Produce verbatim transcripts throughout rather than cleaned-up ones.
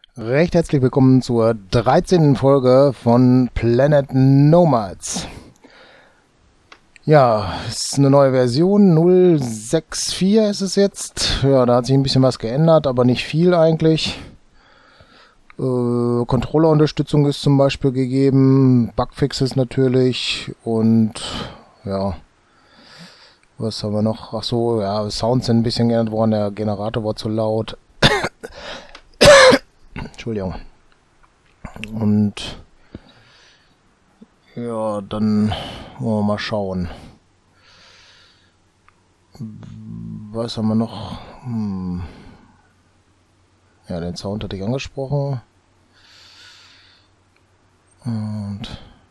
Recht herzlich willkommen zur dreizehnten Folge von Planet Nomads. Ja, es ist eine neue Version, null sechs vier ist es jetzt. Ja, da hat sich ein bisschen was geändert, aber nicht viel eigentlich. Äh, Controllerunterstützung ist zum Beispiel gegeben, Bugfixes natürlich und ja, was haben wir noch? Ach so, ja, Sounds sind ein bisschen geändert worden, der Generator war zu laut. Entschuldigung. Und ja, dann wollen wir mal schauen. Was haben wir noch? Hm. Ja, den Sound hatte ich angesprochen. Und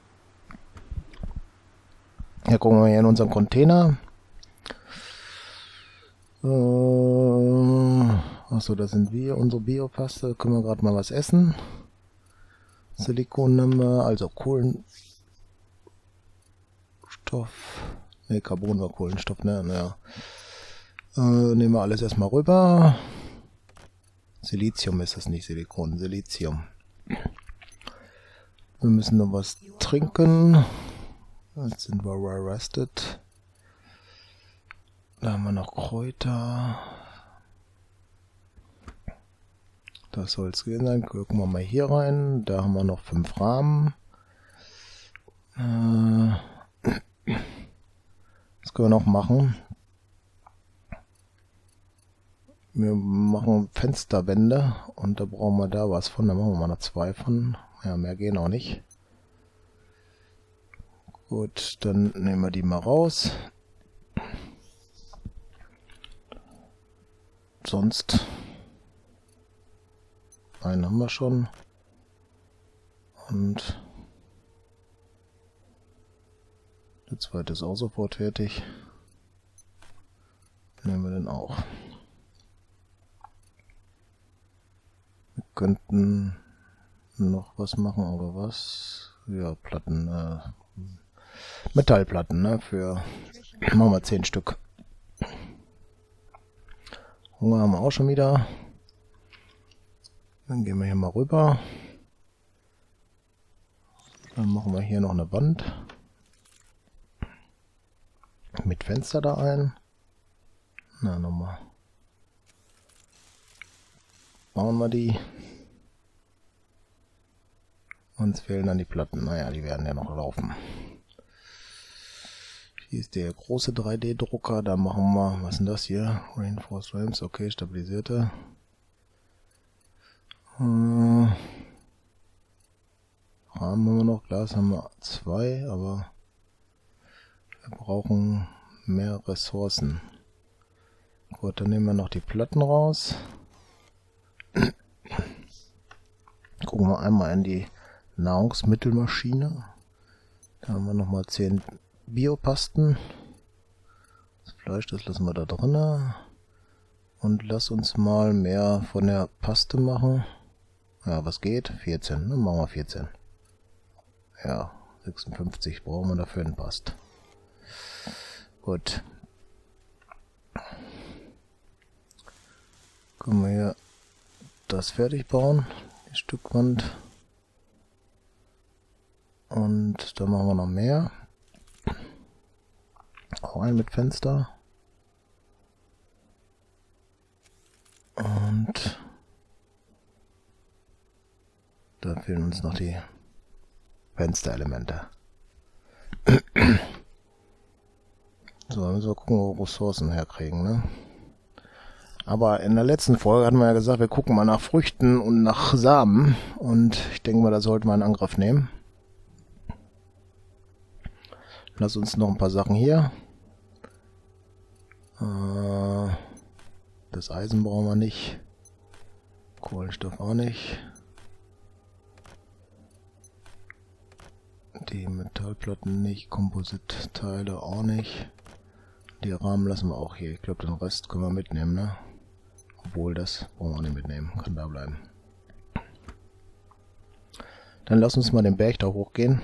hier gucken wir hier in unseren Container. Äh, achso, da sind wir, unsere Biopaste. Können wir gerade mal was essen. Silikon nehmen wir, also Kohlenstoff. Ne, Carbon war Kohlenstoff, ne? Naja. Äh, nehmen wir alles erstmal rüber. Silizium ist das nicht, Silikon, Silizium. Wir müssen noch was trinken. Jetzt sind wir rested. Da haben wir noch Kräuter. Das soll es gewesen sein. Gucken wir mal hier rein. Da haben wir noch fünf Rahmen. Äh, was können wir noch machen? Wir machen Fensterwände und da brauchen wir da was von. Da machen wir mal noch zwei von. Ja, mehr gehen auch nicht. Gut, dann nehmen wir die mal raus. Sonst einen haben wir schon. Und der zweite ist auch sofort fertig. Nehmen wir den auch. Wir könnten noch was machen, oder was? Ja, Platten, äh, Metallplatten, ne? Für, machen wir zehn Stück. Hunger haben wir auch schon wieder. Dann gehen wir hier mal rüber. Dann machen wir hier noch eine Wand. Mit Fenster da ein. Na, nochmal. Bauen wir die. Uns fehlen dann die Platten. Naja, die werden ja noch laufen. Hier ist der große drei D Drucker. Da machen wir, was ist denn das hier? Reinforced Frames, okay, stabilisierte. Hm. Rahmen haben wir noch, Glas haben wir zwei, aber wir brauchen mehr Ressourcen. Gut, dann nehmen wir noch die Platten raus. Gucken wir einmal in die Nahrungsmittelmaschine. Da haben wir nochmal zehn Biopasten. Das Fleisch, das lassen wir da drin. Und lass uns mal mehr von der Paste machen. Ja, was geht? vierzehn, ne? Machen wir vierzehn. Ja, sechsundfünfzig brauchen wir dafür einen Past. Gut. Können wir hier das fertig bauen, die Stückwand. Und da machen wir noch mehr. Auch ein mit Fenster. Und da fehlen uns noch die Fensterelemente. So, dann müssen wir gucken, wo wir Ressourcen herkriegen, ne? Aber in der letzten Folge hatten wir ja gesagt, wir gucken mal nach Früchten und nach Samen. Und ich denke mal, da sollten wir einen Angriff nehmen. Lass uns noch ein paar Sachen hier. Äh, das Eisen brauchen wir nicht. Kohlenstoff auch nicht. Die Metallplatten nicht. Kompositteile auch nicht. Die Rahmen lassen wir auch hier. Ich glaube, den Rest können wir mitnehmen, ne? Obwohl, das brauchen wir nicht mitnehmen. Kann da bleiben. Dann lass uns mal den Berg da hochgehen.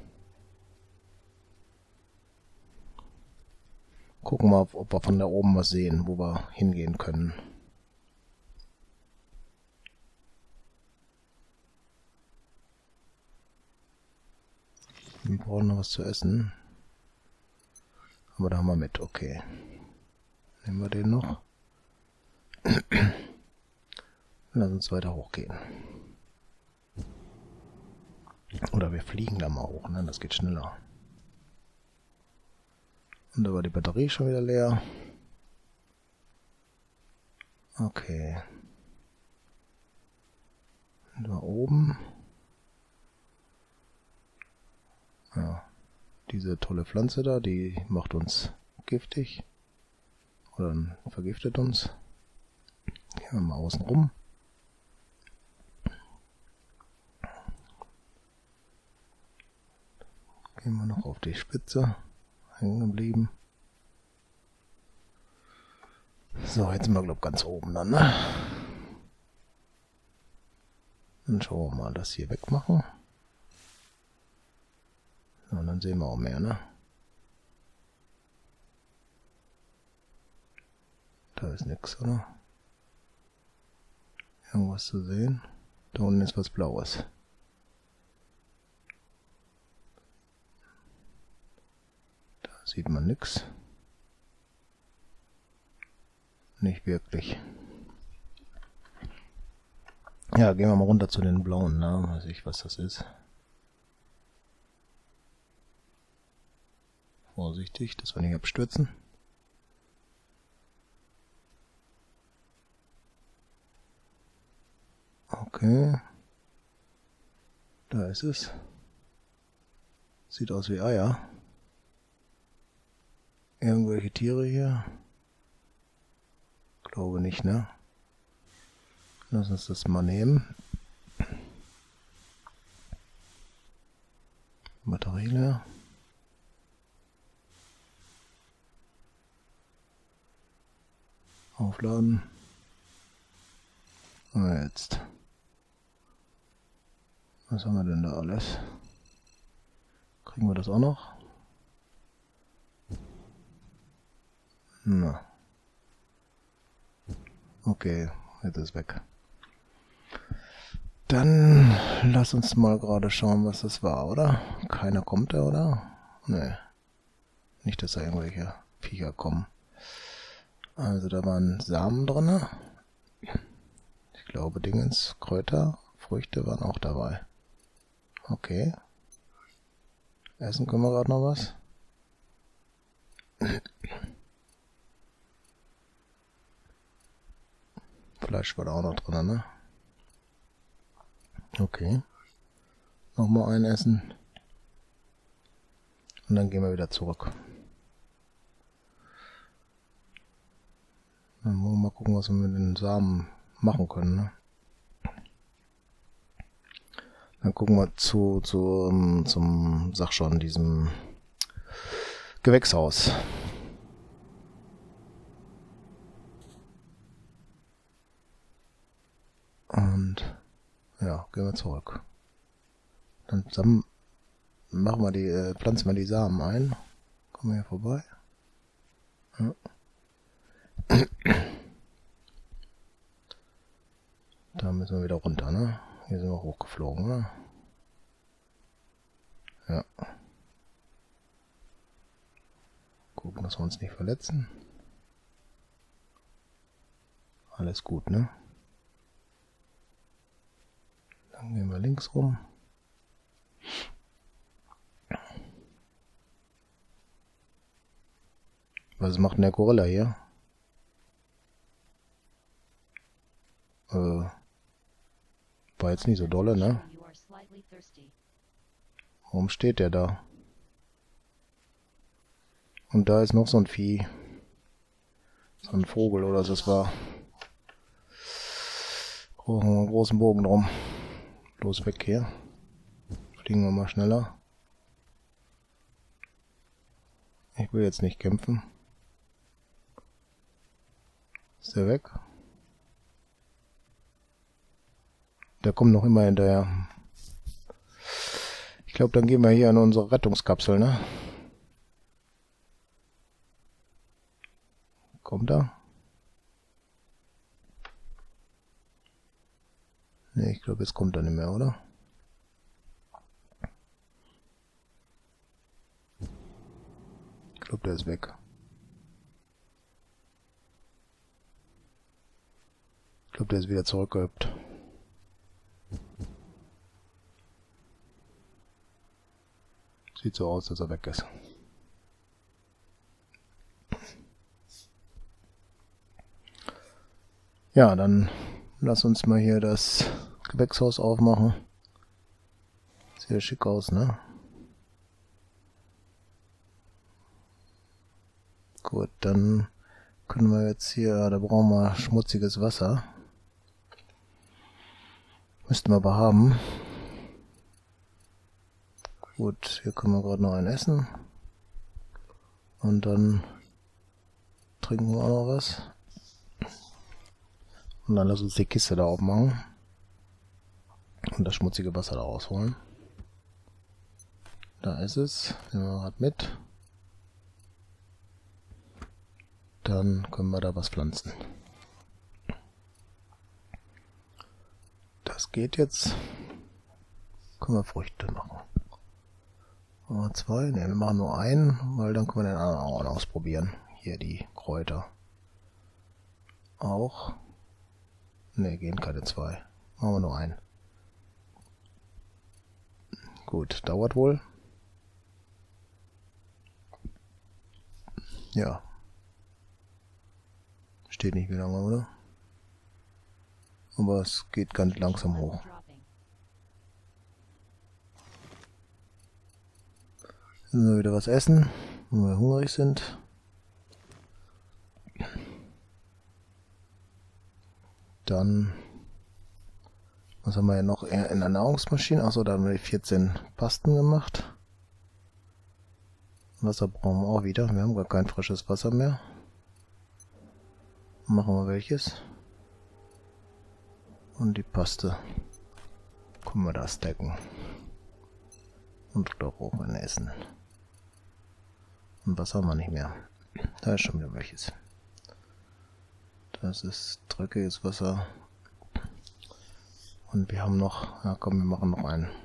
Gucken wir, ob wir von da oben was sehen, wo wir hingehen können. Wir brauchen noch was zu essen. Aber da haben wir mit, okay. Nehmen wir den noch. Lass uns weiter hochgehen. Oder wir fliegen da mal hoch, ne? Das geht schneller. Und da war die Batterie schon wieder leer. Okay. Und da oben. Ja. Diese tolle Pflanze da, die macht uns giftig. Oder vergiftet uns. Gehen wir mal außen rum. Gehen wir noch auf die Spitze. Hängen geblieben. So, jetzt sind wir, glaube ich, ganz oben dann, ne? Dann schauen wir mal das hier wegmachen. So, und dann sehen wir auch mehr, ne? Da ist nichts, oder? Irgendwas zu sehen? Da unten ist was Blaues. Da sieht man nichts. Nicht wirklich. Ja, gehen wir mal runter zu den blauen, ne? Weiß ich, was das ist. Vorsichtig, dass wir nicht abstürzen. Okay. Da ist es. Sieht aus wie Eier. Irgendwelche Tiere hier? Glaube nicht, ne? Lass uns das mal nehmen. Batterie leer. Aufladen. Und jetzt. Was haben wir denn da alles? Kriegen wir das auch noch? Na. Okay, jetzt ist es weg. Dann lass uns mal gerade schauen, was das war, oder? Keiner kommt da, oder? Nee. Nicht, dass da irgendwelche Viecher kommen. Also da waren Samen drin. Ich glaube Dingens, Kräuter, Früchte waren auch dabei. Okay. Essen können wir gerade noch was? Fleisch war da auch noch drin, ne? Okay. Nochmal ein Essen. Und dann gehen wir wieder zurück. Dann wollen wir mal gucken, was wir mit den Samen machen können, ne? Dann gucken wir zu, zu um, zum, sag schon, diesem Gewächshaus. Und ja, gehen wir zurück. Dann zusammen machen wir die, äh, pflanzen wir die Samen ein. Kommen wir hier vorbei. Ja. Da müssen wir wieder runter, ne? Hier sind wir hochgeflogen, ne? Ja. Gucken, dass wir uns nicht verletzen. Alles gut, ne? Dann gehen wir links rum. Was macht denn der Gorilla hier? Äh, war jetzt nicht so dolle, ne? Warum steht der da? Und da ist noch so ein Vieh. So ein Vogel oder so, das war. Brauchen wir einen großen Bogen drum. Bloß weg hier. Fliegen wir mal schneller. Ich will jetzt nicht kämpfen. Ist der weg? Der kommt noch immer hinterher. Ich glaube, dann gehen wir hier an unsere Rettungskapsel, ne? Kommt er? Ne, ich glaube, jetzt kommt er nicht mehr, oder? der ist weg. Ich glaube, der ist wieder zurückgehüpft. Sieht so aus, dass er weg ist. Ja, dann lass uns mal hier das Gewächshaus aufmachen. Sieht ja schick aus, ne? Gut, dann können wir jetzt hier, da brauchen wir schmutziges Wasser. Müssten wir aber haben. Gut, hier können wir gerade noch ein essen. Und dann trinken wir auch noch was. Und dann lass uns die Kiste da aufmachen. Und das schmutzige Wasser da rausholen. Da ist es. Nehmen wir gerade mit. Dann können wir da was pflanzen. Das geht jetzt. Können wir Früchte machen. Machen wir zwei? Ne, wir machen nur einen, weil dann können wir den anderen auch ausprobieren. Hier die Kräuter. Auch. Ne, gehen keine zwei. Machen wir nur einen. Gut, dauert wohl. Ja. Steht nicht wie lange, oder? Aber es geht ganz langsam hoch. Müssen wir wieder was essen, wenn wir hungrig sind. Dann, was haben wir ja noch in der Nahrungsmaschine? Achso, da haben wir die vierzehn Pasten gemacht. Wasser brauchen wir auch wieder. Wir haben gar kein frisches Wasser mehr. Machen wir welches? Und die Paste können wir da stacken. Und doch auch ein Essen. Und was haben wir nicht mehr? Da ist schon wieder welches. Das ist dreckiges Wasser. Und wir haben noch, ja komm, wir machen noch einen.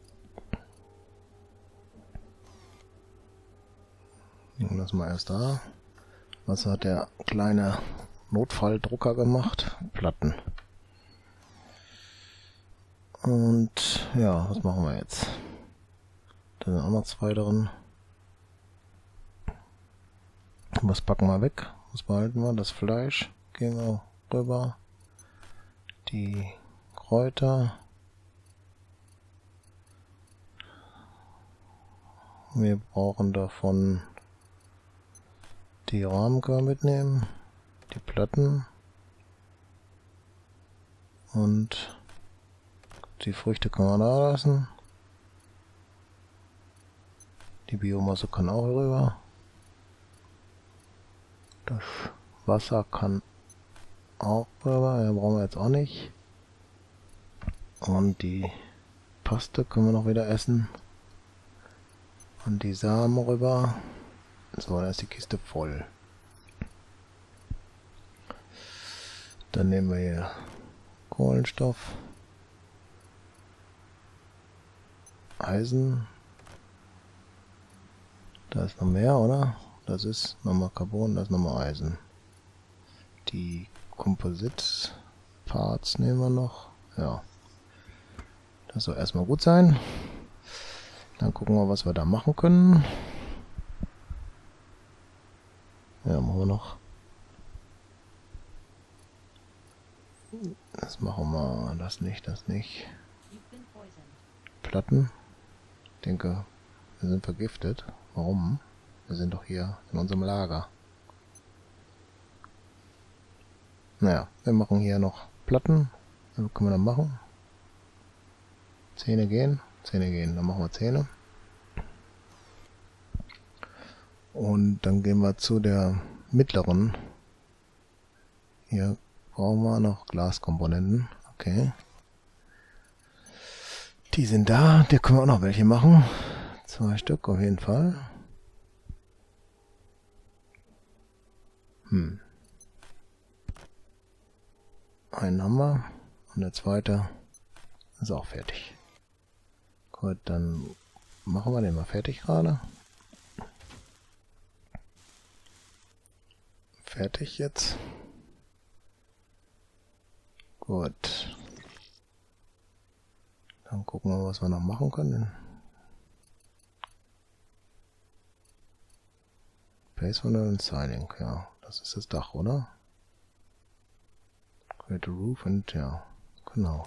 Nehmen wir das mal erst da. Was hat der kleine Notfalldrucker gemacht? Platten. Und ja, was machen wir jetzt? Da sind auch noch zwei drin. Was packen wir weg? Was behalten wir? Das Fleisch. Gehen wir rüber. Die Kräuter. Wir brauchen davon die Rahmen können wir mitnehmen. Die Platten. Und die Früchte können wir da lassen. Die Biomasse kann auch rüber. Das Wasser kann auch rüber. Ja, brauchen wir jetzt auch nicht. Und die Paste können wir noch wieder essen. Und die Samen rüber. So, dann ist die Kiste voll. Dann nehmen wir hier Kohlenstoff. Eisen. Da ist noch mehr, oder? Das ist nochmal Carbon, das ist nochmal Eisen. Die Composite-Parts nehmen wir noch. Ja. Das soll erstmal gut sein. Dann gucken wir, was wir da machen können. Ja, machen wir noch. Das machen wir, das nicht, das nicht. Platten. Ich denke, wir sind vergiftet. Warum? Wir sind doch hier in unserem Lager. Naja, wir machen hier noch Platten. Was können wir dann machen? Zähne gehen. Zähne gehen. Dann machen wir Zähne. Und dann gehen wir zu der mittleren. Hier brauchen wir noch Glaskomponenten. Okay. Die sind da. Da können wir auch noch welche machen. Zwei Stück auf jeden Fall. Hm. Einen haben wir. Und der zweite ist auch fertig. Gut, dann machen wir den mal fertig gerade. fertig jetzt. Gut. Dann gucken wir, was wir noch machen können. Base und Siding, ja. Das ist das Dach, oder? Create a Roof und ja, genau.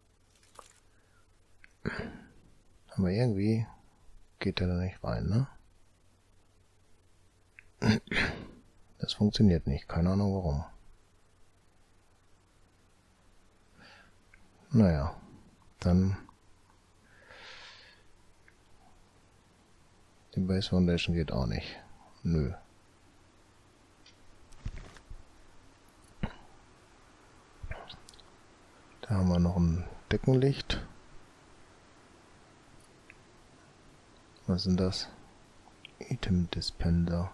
Aber irgendwie geht der da nicht rein, ne? Das funktioniert nicht, keine Ahnung warum. Naja, dann die Base Foundation geht auch nicht. Nö. Da haben wir noch ein Deckenlicht. Was sind das? Item Dispenser.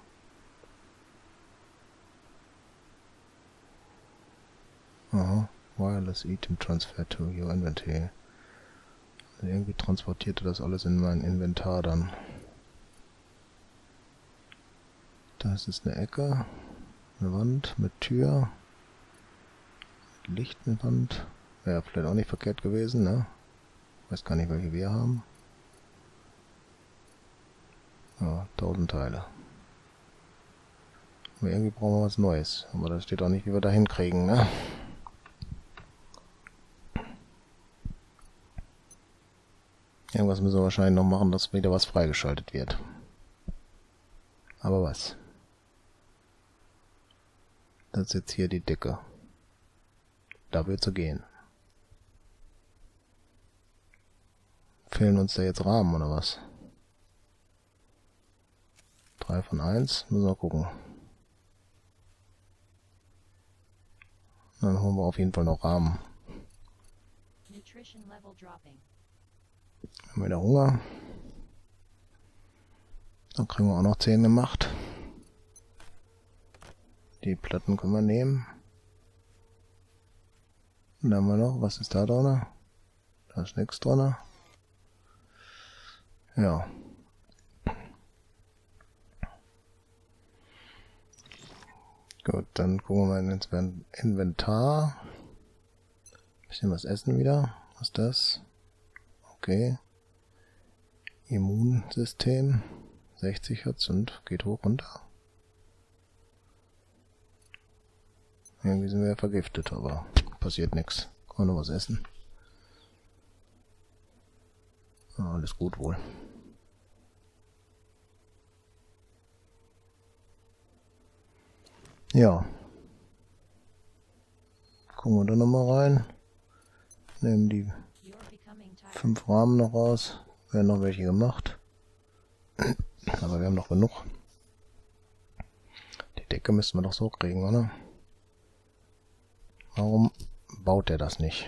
Aha. Wireless Item Transfer to your Inventory. Also irgendwie transportierte das alles in mein Inventar dann. Das ist eine Ecke, eine Wand mit Tür, Licht eine Wand. Wäre vielleicht auch nicht verkehrt gewesen, ne? Weiß gar nicht, welche wir haben. Ja, tausend Teile. Aber irgendwie brauchen wir was Neues. Aber da steht auch nicht, wie wir da hinkriegen, ne? Irgendwas müssen wir wahrscheinlich noch machen, dass wieder was freigeschaltet wird. Aber was? Das ist jetzt hier die Decke. Da wird sie gehen. Fehlen uns da jetzt Rahmen oder was? drei von eins, müssen wir gucken. Dann holen wir auf jeden Fall noch Rahmen. Haben wir wieder Hunger. Dann kriegen wir auch noch zehn gemacht. Die Platten können wir nehmen. Und dann haben wir noch, was ist da drin? Da ist nichts drin. Ja. Gut, dann gucken wir mal ins Inventar. Bisschen was essen wieder. Was ist das? Okay. Immunsystem. sechzig Hertz und geht hoch runter. Irgendwie sind wir ja vergiftet, aber passiert nichts. Kann man noch was essen. Ja, alles gut wohl. Ja. Gucken wir da nochmal rein. Nehmen die fünf Rahmen noch raus. Werden noch welche gemacht. Aber wir haben noch genug. Die Decke müssen wir doch so kriegen, oder? Warum baut er das nicht?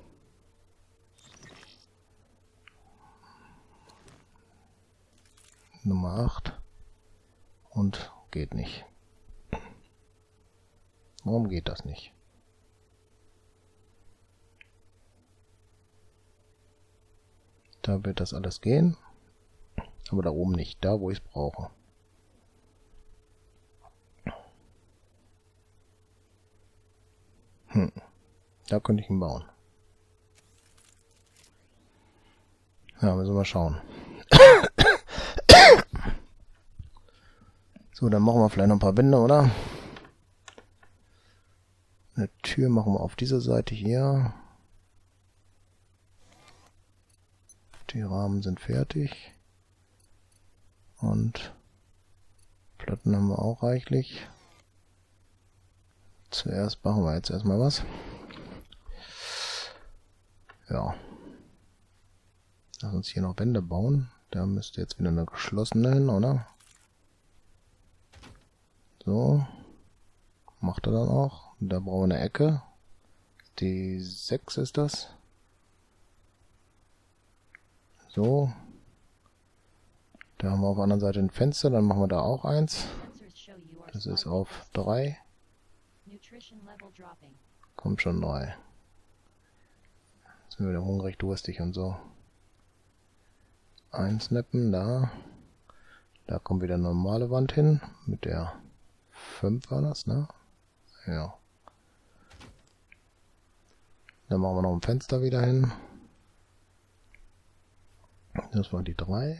Nummer acht. Und geht nicht. Warum geht das nicht? Da wird das alles gehen. Aber da oben nicht. Da, wo ich es brauche. Hm. Da könnte ich ihn bauen. Ja, müssen wir mal schauen. So, dann machen wir vielleicht noch ein paar Wände, oder? Eine Tür machen wir auf dieser Seite hier. Die Rahmen sind fertig. Und Platten haben wir auch reichlich. Zuerst machen wir jetzt erstmal was. Ja. Lass uns hier noch Wände bauen. Da müsste jetzt wieder eine geschlossene hin, oder? So. Macht er dann auch. Da brauchen wir eine Ecke. Die sechs ist das. So. Da haben wir auf der anderen Seite ein Fenster. Dann machen wir da auch eins. Das ist auf drei. Kommt schon neu. Jetzt sind wir wieder hungrig, durstig und so. Einsnappen, da. Da kommt wieder eine normale Wand hin. Mit der fünf war das, ne? Ja. Dann machen wir noch ein Fenster wieder hin. Das war die drei.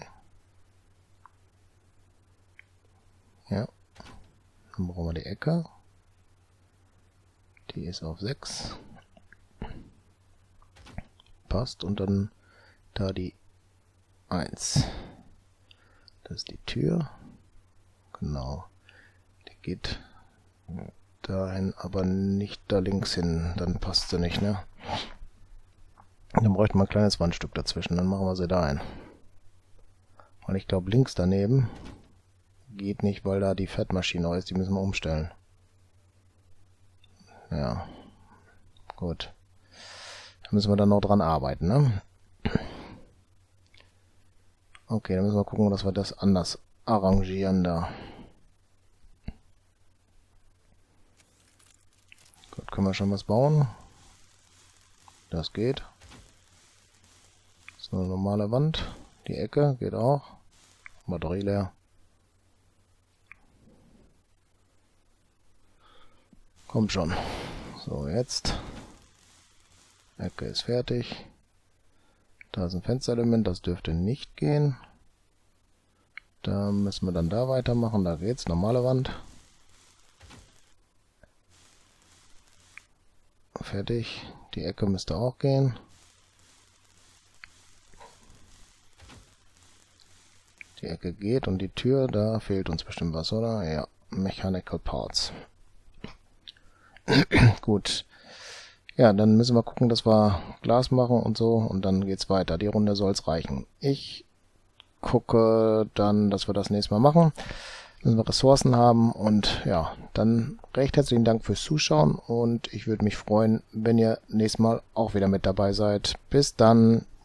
Ja. Dann brauchen wir die Ecke. Die ist auf sechs. Passt. Und dann da die eins. Das ist die Tür. Genau. Die geht dahin, aber nicht da links hin. Dann passt sie nicht, ne? Dann bräuchten wir ein kleines Wandstück dazwischen. Dann machen wir sie da ein. Und ich glaube, links daneben geht nicht, weil da die Fettmaschine ist. Die müssen wir umstellen. Ja. Gut. Da müssen wir dann noch dran arbeiten, ne? Okay, dann müssen wir gucken, dass wir das anders arrangieren da. Gut, können wir schon was bauen? Das geht. Das ist eine normale Wand. Die Ecke geht auch. Batterie leer. Kommt schon. So, jetzt. Ecke ist fertig. Da ist ein Fensterelement, das dürfte nicht gehen. Da müssen wir dann da weitermachen. Da geht's. Normale Wand. Fertig. Die Ecke müsste auch gehen. Die Ecke geht und die Tür, da fehlt uns bestimmt was, oder? Ja, Mechanical Parts. Gut. Ja, dann müssen wir gucken, dass wir Glas machen und so und dann geht's weiter. Die Runde soll es reichen. Ich gucke dann, dass wir das nächste Mal machen. Müssen wir Ressourcen haben und ja, dann recht herzlichen Dank fürs Zuschauen und ich würde mich freuen, wenn ihr nächstes Mal auch wieder mit dabei seid. Bis dann.